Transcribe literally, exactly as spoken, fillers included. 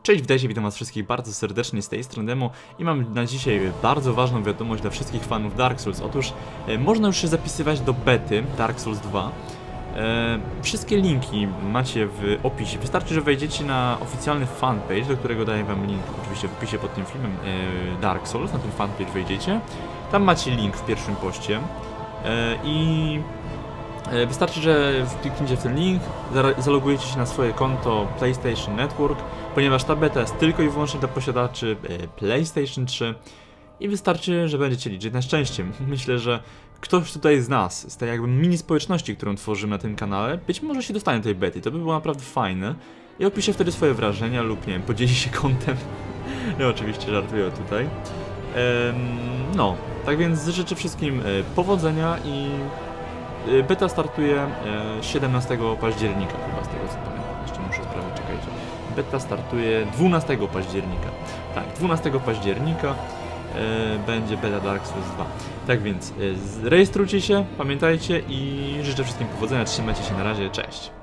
Cześć, witajcie, witam was wszystkich bardzo serdecznie z tej strony Demo i mam na dzisiaj bardzo ważną wiadomość dla wszystkich fanów Dark Souls. Otóż e, można już się zapisywać do bety Dark Souls dwa. E, wszystkie linki macie w opisie. Wystarczy, że wejdziecie na oficjalny fanpage, do którego daję wam link oczywiście w opisie pod tym filmem e, Dark Souls. Na ten fanpage wejdziecie. Tam macie link w pierwszym poście e, i e, wystarczy, że klikniecie w ten link, zalogujecie się na swoje konto PlayStation Network, ponieważ ta beta jest tylko i wyłącznie dla posiadaczy e, PlayStation trzy i wystarczy, że będziecie liczyć na szczęście. Myślę, że ktoś tutaj z nas, z tej jakby mini społeczności, którą tworzymy na tym kanale, być może się dostanie do tej bety. To by było naprawdę fajne. I opiszę wtedy swoje wrażenia lub, nie wiem, podzieli się kontem. Ja oczywiście żartuję tutaj. Ehm, no, tak więc życzę wszystkim e, powodzenia i e, beta startuje e, siedemnastego października chyba, z tego co pamiętam. Jeszcze muszę sprawdzić, czekajcie. Beta startuje dwunastego października. Tak, dwunastego października e, będzie beta Dark Souls dwa. Tak więc e, rejestrujcie się, pamiętajcie i życzę wszystkim powodzenia, trzymajcie się, na razie, cześć!